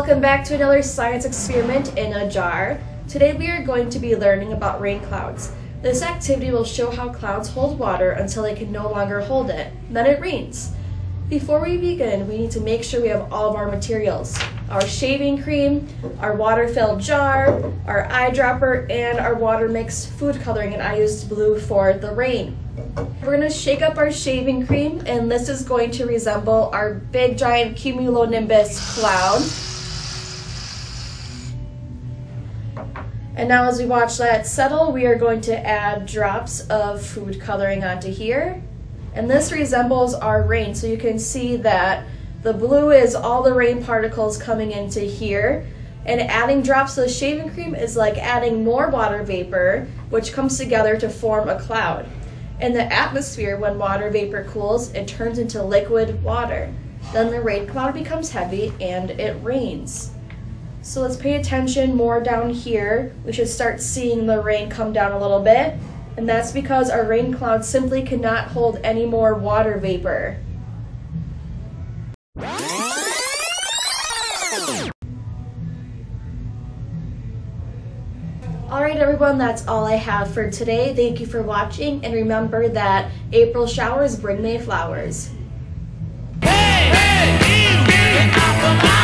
welcome back to another science experiment in a jar. Today we are going to be learning about rain clouds. This activity will show how clouds hold water until they can no longer hold it. Then it rains. Before we begin, we need to make sure we have all of our materials. Our shaving cream, our water-filled jar, our eyedropper, and our water mixed food coloring, and I used blue for the rain. We're going to shake up our shaving cream, and this is going to resemble our big giant cumulonimbus cloud. And now as we watch that settle, we are going to add drops of food coloring onto here. And this resembles our rain, so you can see that the blue is all the rain particles coming into here. And adding drops of the shaving cream is like adding more water vapor, which comes together to form a cloud. In the atmosphere, when water vapor cools, it turns into liquid water. Then the rain cloud becomes heavy and it rains. So let's pay attention more down here. We should start seeing the rain come down a little bit. And that's because our rain cloud simply cannot hold any more water vapor. Alright everyone, that's all I have for today. Thank you for watching, and remember that April showers bring May flowers. Hey, hey,